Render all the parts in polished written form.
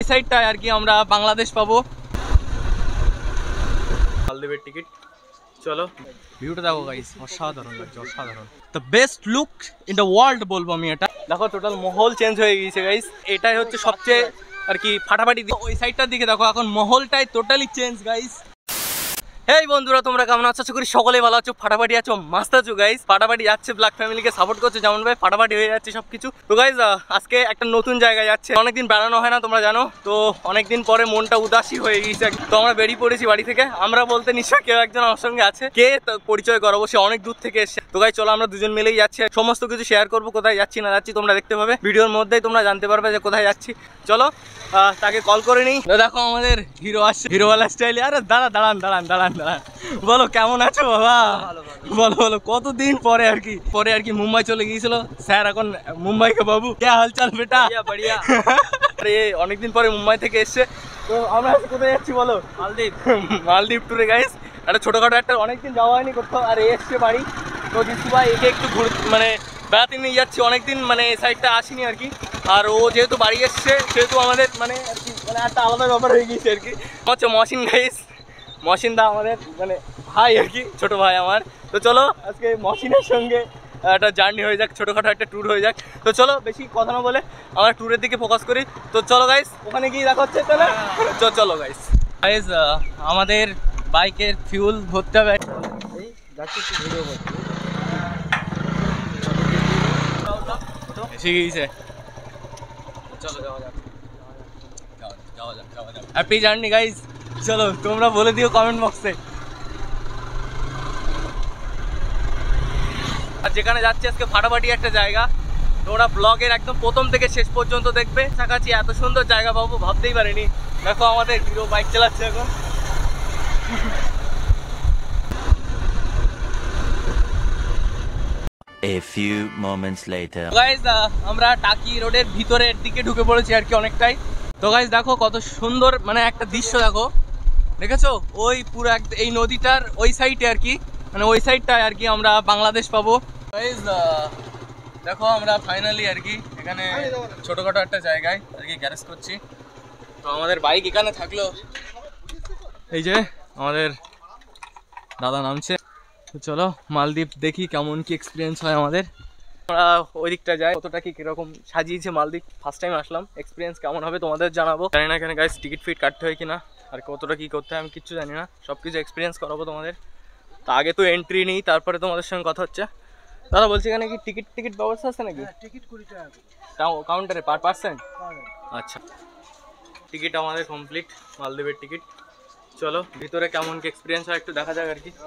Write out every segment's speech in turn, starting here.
সাইডটায় আর কি আমরা বাংলাদেশ পাবো। মালদ্বীপের টিকিট, চলো ভিউটা দেখো গাইস, অসাধারণ লাগছে, অসাধারণ। The best look in the world বলবো আমি এটা। দেখো টোটাল মহল চেঞ্জ হয়ে গিয়েছে গাইস, এটাই হচ্ছে সবচেয়ে আর কি ফাটাফাটি। ওই সাইডটার দিকে দেখো এখন মহলটাই টোটালি চেঞ্জ গাইস। এই বন্ধুরা তোমরা কেমন আছো? আশা করি সকলেই ভালো আছো, ফাটাফাটি আছো, মাস্ত আছো গাইস। ফাটাফাটি যাচ্ছে, ব্ল্যাক ফ্যামিলিকে সাপোর্ট করছে যেমন ভাই, ফাটাফাটি হয়ে যাচ্ছে সবকিছু। তো গাইস আজকে একটা নতুন জায়গায় যাচ্ছে, অনেকদিন বেড়ানো হয় না তোমরা জানো, তো অনেকদিন পরে মনটা উদাসী হয়ে গিয়েছে। তো আমরা বেরিয়ে পড়েছি বাড়ি থেকে, আমরা বলতে নিশ্চয় কেউ একজন আমার সঙ্গে আছে, কে পরিচয় করাবো, সে অনেক দূর থেকে এসছে। তো গাইস চলো আমরা দুজন মিলেই যাচ্ছি, সমস্ত কিছু শেয়ার করবো, কোথায় যাচ্ছি না যাচ্ছি তোমরা দেখতে পাবে ভিডিওর মধ্যেই, তোমরা জানতে পারবে যে কোথায় যাচ্ছি। চলো তাকে কল করে নিই। দেখো আমাদের হিরো আসছে, হিরোওয়ালা স্টাইলে। আরে দাঁড়ান দাঁড়ান দাঁড়ান, বলো কেমন আছো বাবা? বলো বলো, কতদিন পরে আর কি মুম্বাই চলে গিয়েছিল স্যার, এখন মুম্বাই কে বাবু, কে হালচাল বেটা? বড়িয়া। আরে অনেকদিন পরে মুম্বাই থেকে এসছে। তো আমরা কোথায় যাচ্ছি বলো? মালদ্বীপ। মালদ্বীপ ট্যুরে গাইস, একটা ছোটখাটো একটা, অনেকদিন যাওয়া হয়নি কোথাও, আর এসছে বাড়ি। তো দিশু ভাই একে একটু মানে বেড়াতে নিয়ে যাচ্ছি, অনেকদিন মানে এই সাইডটা আসিনি আর কি। আর ও যেহেতু বাড়ি এসছে সেহেতু আমাদের মানে আর কি মানে একটা আলাদা ব্যাপার হয়ে গিয়েছে আর কি। হচ্ছে মহসিন গাইস, মহসিন দা আমাদের মানে ভাই আর কি, ছোট ভাই আমার। তো চলো আজকে মহসিনের সঙ্গে একটা জার্নি হয়ে যাক, ছোটোখাটো একটা ট্যুর হয়ে যাক। তো চলো বেশি কথা না বলে আমরা ট্যুরের দিকে ফোকাস করি। তো চলো গাইস, ওখানে গিয়ে দেখা হচ্ছে। তাহলে চলো গাইস। গাইস আমাদের বাইকের ফিউল ভরতে হবে, এসে গিয়েছে। চলো যাওয়া যাক, হ্যাপি জার্নি গাইস। চলো তোমরা বলে দিও কমেন্ট বক্সে। আর যেখানে যাচ্ছি আজকে ফাটাফাটি একটা জায়গা, তোমরা ব্লগের একদম প্রথম থেকে শেষ পর্যন্ত দেখবে। কাছাকাছি এত সুন্দর জায়গা পাবো ভাবতেই পারিনি। দেখো আমাদের হিরো বাইক চালাচ্ছে এখন। A few moments later. Guys আমরা টাকি রোডের ভিতরের দিকে ঢুকে পড়েছি আর কি অনেকটাই। তো গাইস দেখো কত সুন্দর মানে একটা দৃশ্য দেখো, দেখেছো? ওই পুরো এই নদীটার ওই সাইডে আর কি, মানে ওই সাইডটায় আর কি আমরা বাংলাদেশ পাবো। গাইস দেখো আমরা ফাইনালি আর কি এখানে ছোটখাটো একটা জায়গায় আর কি গ্যারেজ করছি। তো আমাদের বাইক এখানে থাকলো, এই যে আমাদের দাদা নামছে। তো চলো মালদ্বীপ দেখি কেমন কি এক্সপিরিয়েন্স হয় আমাদের। আমরা ওই দিকটা যাই, কতটা কি কিরকম সাজিয়েছে মালদ্বীপ, ফার্স্ট টাইম আসলাম, এক্সপিরিয়েন্স কেমন হবে তোমাদের জানাবো। জানি না এখানে গাইস টিকিট ফিট কাটতে হয় কিনা, আর কতটা কি করতে হয় আমি কিচ্ছু জানি না, সব কিছু এক্সপিরিয়েন্স করাবো তোমাদের। তা আগে তো এন্ট্রি নেই, তারপরে তোমাদের সঙ্গে কথা হচ্ছে। দাদা বলছি এখানে কি টিকিট ব্যবস্থা আছে নাকি? টিকিট 20 টাকা কাউন্টারে পার পার্সন? আচ্ছা, টিকিট আমাদের কমপ্লিট, মালদ্বীপের টিকিট। চলো ভিতরে কেমন কি এক্সপিরিয়েন্স হয় একটু দেখা যাক আর কি।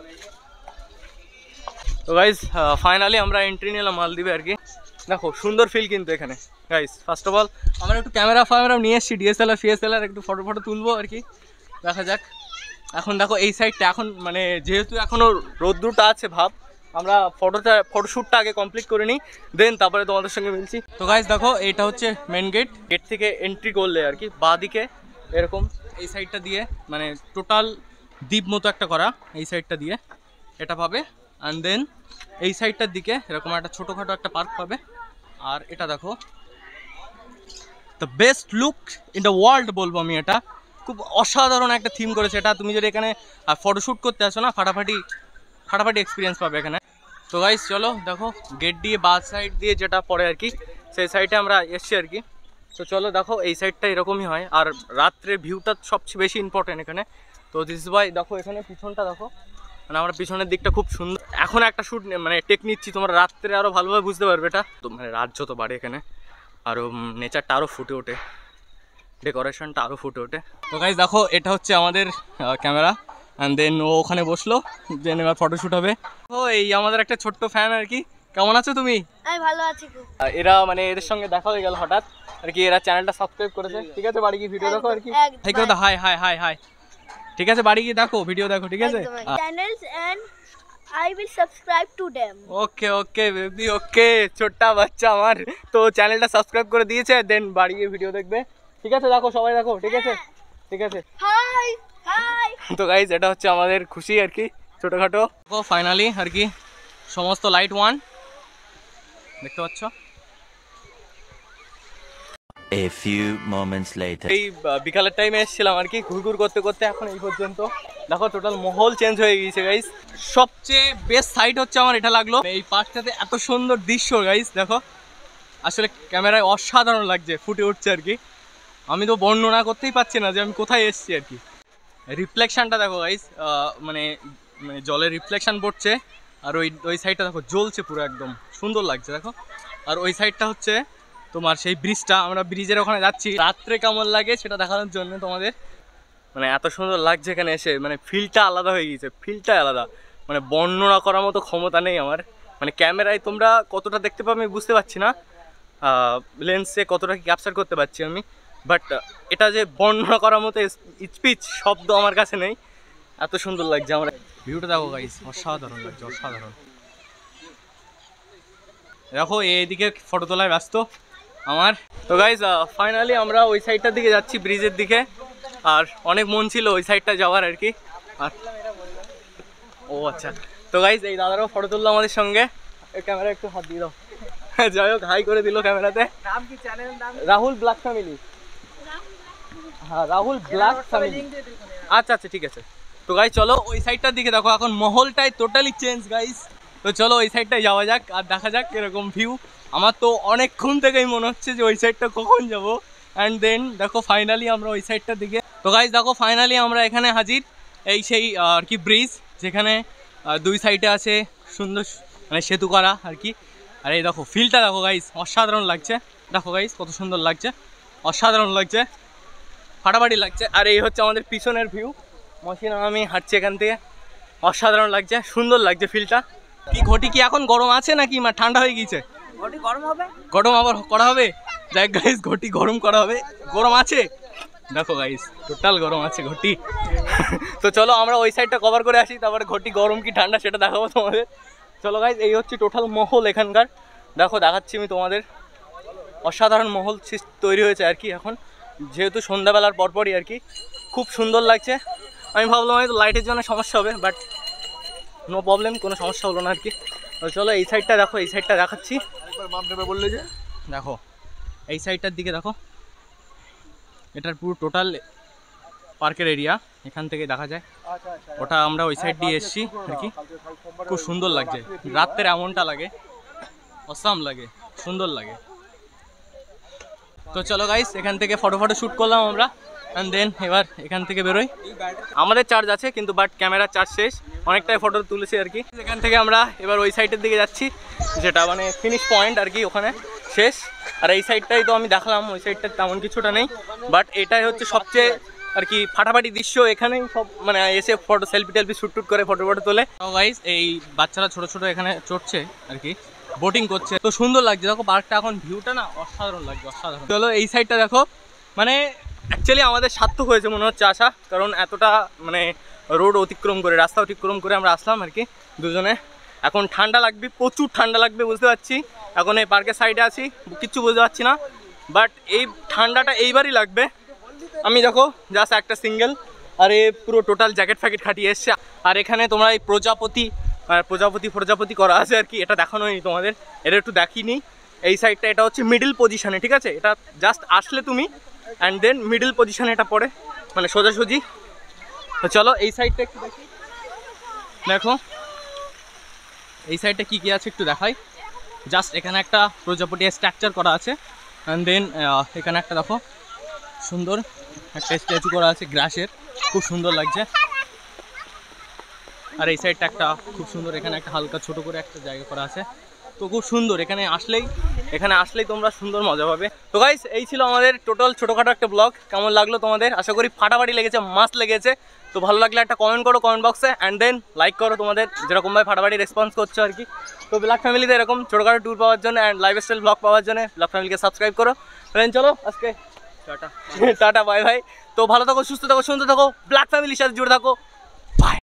তো গাইস ফাইনালি আমরা এন্ট্রি নিলাম মালদ্বীপে আর কি। দেখো সুন্দর ফিল কিন্তু এখানে গাইস। ফার্স্ট অফ অল আমরা একটু ক্যামেরা নিয়ে এসেছি, ডিএসএলআর একটু ফটো তুলবো আর কি, দেখা যাক। এখন দেখো এই সাইডটা এখন মানে যেহেতু এখনও রোদ্দুরটা আছে, ভাব আমরা ফটোশ্যুটটা আগে কমপ্লিট করে নিই, দেন তারপরে তোমাদের সঙ্গে মিলছি। তো গাইস দেখো এইটা হচ্ছে মেন গেট থেকে এন্ট্রি করলে আর কি বাঁ দিকে এরকম এই সাইডটা দিয়ে মানে টোটাল দ্বীপ মতো একটা করা, এই সাইডটা দিয়ে এটা পাবে। অ্যান্ড দেন এই সাইডটার দিকে এরকম একটা ছোটোখাটো একটা পার্ক পাবে। আর এটা দেখো the best look in the world বলবো আমি, এটা খুব অসাধারণ একটা থিম করেছে এটা। তুমি যদি এখানে ফটোশ্যুট করতে আসো না, ফাটাফাটি এক্সপিরিয়েন্স পাবে এখানে। তো গাইস চলো দেখো গেট দিয়ে বাঁ সাইড দিয়ে যেটা পড়ে আর কি, সেই সাইডে আমরা এসছি আর কি। তো চলো দেখো এই সাইডটা এরকমই হয়, আর রাত্রে ভিউটা সবচেয়ে বেশি ইম্পর্টেন্ট এখানে। তো দিস ভাই দেখো এখানে পিছনটা দেখো, মানে আমরা পিছনের দিকটা খুব সুন্দর। এখন একটা শ্যুট মানে টেক নিচ্ছি, তোমরা রাত্রে আরও ভালোভাবে বুঝতে পারবে এটা। তো মানে রাত যত বাড়ে এখানে আরও নেচারটা আরও ফুটে ওঠে, ডেকোরেশনটা আরও ফুটে ওঠে। তো গাইস দেখো এটা হচ্ছে আমাদের ক্যামেরা, অ্যান্ড দেন ও ওখানে বসলো, দেন এবার ফটোশ্যুট হবে। ও এই আমাদের একটা ছোট্ট ফ্যান আর কি। কেমন আছো তুমি? আমি ভালো আছি। এরা মানে এদের সঙ্গে দেখা হয়ে গেল হঠাৎ আর কি, এরা চ্যানেলটা সাবস্ক্রাইব করেছে, ঠিক আছে? বাড়ি গিয়ে ভিডিও দেখো আর কি। হাই হাই হাই হাই, ঠিক আছে? বাড়ি গিয়ে দেখো, ভিডিও দেখো, ঠিক আছে? Channels and I will subscribe to them. Okay baby, okay ছোট্টা বাচ্চা আমার। তো চ্যানেলটা সাবস্ক্রাইব করে দিয়েছে, দেন বাড়ি গিয়ে ভিডিও দেখবে, ঠিক আছে? দেখো সবাই দেখো, ঠিক আছে? ঠিক আছে। হাই। তো গাইজ এটা হচ্ছে আমাদের খুশি আর কি, ছোটোখাটো। ফাইনালি আর কি সমস্ত লাইট ওয়ান দেখতে পাচ্ছ। A few moments later. এই বিকালের টাইমে এসেছিলাম আর কি, ঘুরঘুর করতে করতে এখন এই পর্যন্ত। দেখো টোটাল মহল চেঞ্জ হয়ে গিয়েছে গাইস। সবচেয়ে বেস্ট সাইট হচ্ছে আমার এটা লাগলো, এই পার্কটাতে এত সুন্দর দৃশ্য গাইস। দেখো আসলে ক্যামেরায় অসাধারণ লাগছে, ফুটে উঠছে আর কি। আমি তো বর্ণনা করতেই পারছি না যে আমি কোথায় এসেছি আর কি। রিফ্লেকশানটা দেখো গাইস, মানে জলের রিফ্লেকশান পড়ছে। আর ওই সাইডটা দেখো জ্বলছে পুরো, একদম সুন্দর লাগছে দেখো। আর ওই সাইডটা হচ্ছে তোমার সেই ব্রিজটা, আমরা ব্রিজের ওখানে যাচ্ছি। রাত্রে কেমন লাগে সেটা দেখানোর জন্য তোমাদের, মানে এত সুন্দর লাগছে এখানে এসে, মানে ফিলটা আলাদা হয়ে গিয়েছে, ফিলটা আলাদা, মানে বর্ণনা করার মতো ক্ষমতা নেই আমার। মানে ক্যামেরায় তোমরা কতটা দেখতে পাবে আমি বুঝতে পারছি না, লেন্সে কতটা কি ক্যাপচার করতে পারছি আমি, বাট এটা যে বর্ণনা করার মতো স্পিচ শব্দ আমার কাছে নেই, এত সুন্দর লাগছে আমার। ভিউটা দেখো গাইস, অসাধারণ লাগছে, অসাধারণ। দেখো এইদিকে ফটো তোলায় ব্যস্ত আমার। তো গাইস ফাইনালি আমরা ওই সাইডটার দিকে যাচ্ছি, ব্রিজের দিকে। আর অনেক মন ছিল ওই সাইডটা যাওয়ার আর কি। আর ও আচ্ছা, তো গাইস এই দাদারাও ফটো তুললো আমাদের সঙ্গে। ক্যামেরা একটু হাত দিয়ে দাও। যাই হোক, হাই করে দিল ক্যামেরাতে। নাম কি চ্যানেলের নাম? Rahul black family. হ্যাঁ, রাহুল ব্ল্যাক ফ্যামিলি। আচ্ছা আচ্ছা, ঠিক আছে। তো গাইস চলো ওই সাইডটার দিকে, দেখো এখন মহলটাই টোটালি চেঞ্জ গাইস। তো চলো ওই সাইডটায় যাওয়া যাক আর দেখা যাক এরকম ভিউ। আমার তো অনেকক্ষণ থেকেই মনে হচ্ছে যে ওই সাইডটা কখন যাব। অ্যান্ড দেন দেখো ফাইনালি আমরা ওই সাইডটার দিকে। তো গাইস দেখো ফাইনালি আমরা এখানে হাজির, এই সেই আর কি ব্রিজ, যেখানে দুই সাইডে আছে সুন্দর মানে সেতু করা আর কি। আর এই দেখো ফিলটা দেখো গাইস, অসাধারণ লাগছে। দেখো গাইস কত সুন্দর লাগছে, অসাধারণ লাগছে, ফাটাফাটি লাগছে। আর এই হচ্ছে আমাদের পিছনের ভিউ, মসিনা আমি হাঁটছি এখান থেকে, অসাধারণ লাগছে, সুন্দর লাগছে ফিলটা। কি ঘটি কি এখন গরম আছে নাকি ঠান্ডা হয়ে গিয়েছে? ঘটি গরম হবে, গরম আবার করা হবে। যাই গাইস, ঘটি গরম করা হবে, গরম আছে দেখো গাইস, টোটাল গরম আছে ঘটি। তো চলো আমরা ওই সাইডটা কভার করে আসি, তারপরে ঘটি গরম কি ঠান্ডা সেটা দেখাবো তোমাদের। চলো গাইস, এই হচ্ছে টোটাল মহল এখানকার। দেখো দেখাচ্ছি আমি তোমাদের, অসাধারণ মহল তৈরি হয়েছে আর কি এখন, যেহেতু সন্ধ্যাবেলার পরপরই আর কি। খুব সুন্দর লাগছে। আমি ভাবলাম হয়তো লাইটের জন্য সমস্যা হবে, বাট নো প্রবলেম, কোনো সমস্যা হলো না আর কি। চলো এই সাইডটা দেখো, এই সাইডটা দেখাচ্ছি। বললে যে দেখো এই সাইডটার দিকে দেখো, এটার পুরো টোটাল পার্কের এরিয়া এখান থেকে দেখা যায়। ওটা আমরা ওই সাইড দিয়ে এসেছি আর কি। খুব সুন্দর লাগছে, রাত্রের এমনটা লাগে, অসাম লাগে, সুন্দর লাগে। তো চলো গাইস, এখান থেকে ফটো শ্যুট করলাম আমরা। অ্যান্ড দেন এবার এখান থেকে বেরোই। আমাদের চার্জ আছে কিন্তু, বাট ক্যামেরার চার্জ শেষ, অনেকটাই ফটো তুলেছি আর কি। এখান থেকে আমরা এবার ওই সাইডের দিকে যাচ্ছি, যেটা মানে ফিনিশ পয়েন্ট আর কি, ওখানে শেষ। আর এই সাইডটাই তো আমি দেখলাম, ওই সাইডটা তেমন কিছুটা নেই, বাট এটাই হচ্ছে সবচেয়ে আর কি ফাটাফাটি দৃশ্য। এখানেই সব মানে এসে ফটো সেলফি শ্যুট করে ফটো তোলে। তো গাইস এই বাচ্চারা ছোট ছোট এখানে চড়ছে আর কি, বোটিং করছে, তো সুন্দর লাগছে। দেখো পার্কটা এখন ভিউটা না অসাধারণ লাগছে, অসাধারণ। চলো এই সাইডটা দেখো, মানে অ্যাকচুয়ালি আমাদের সার্থক হয়েছে মনে হচ্ছে আসা, কারণ এতটা মানে রোড অতিক্রম করে, রাস্তা অতিক্রম করে আমরা আসলাম আর কি দুজনে। এখন ঠান্ডা লাগবে, প্রচুর ঠান্ডা লাগবে বুঝতে পারছি। এখন এই পার্কের সাইডে আছি, কিচ্ছু বুঝতে পারছি না, বাট এই ঠান্ডাটা এইবারই লাগবে। আমি দেখো জাস্ট একটা সিঙ্গেল, আর এ পুরো টোটাল জ্যাকেট ফ্যাকেট খাটিয়ে এসছে। আর এখানে তোমরা এই প্রজাপতি করা আছে আর কি, এটা দেখানো হয়নি তোমাদের, এটা একটু দেখিনি। এই সাইডটা এটা হচ্ছে মিডল পজিশনে, ঠিক আছে, এটা জাস্ট আসলে তুমি অ্যান্ড দেন মিডল পজিশনে এটা পড়ে, মানে সোজাসুজি। তো চলো এই সাইডটা একটু দেখি, দেখো এই সাইডটা কী কী আছে একটু দেখাই। জাস্ট এখানে একটা প্রজাপতি স্ট্রাকচার করা আছে, অ্যান্ড দেন এখানে একটা দেখো সুন্দর একটা স্ট্যাচু করা আছে গ্রাসের, খুব সুন্দর লাগছে। আর এই সাইডটা একটা খুব সুন্দর, এখানে একটা হালকা ছোট করে একটা জায়গা করা আছে, তো খুব সুন্দর। এখানে আসলেই তোমরা সুন্দর মজা পাবে। তো গাইস এই ছিল আমাদের টোটাল ছোটোখাটো একটা ব্লগ। কেমন লাগলো তোমাদের? আশা করি ফাটাফাটি লেগেছে, মাস্ট লেগেছে। তো ভালো লাগলে একটা কমেন্ট করো কমেন্ট বক্সে, অ্যান্ড দেন লাইক করো তোমাদের যেরকমভাবে ফাটাফাটি রেসপন্স করছো আর কি। তো ব্ল্যাক ফ্যামিলিতে এরকম ছোটোখাটো ট্যুর পাওয়ার জন্য অ্যান্ড লাইফস্টাইল ব্লগ পাওয়ার জন্য ব্ল্যাক ফ্যামিলিকে সাবস্ক্রাইব করো। চলো আজকে টাটা, বাই বাই। তো ভালো থাকো, সুস্থ থাকো, সুন্দর থাকো, ব্ল্যাক ফ্যামিলির সাথে জুড়ে থাকো।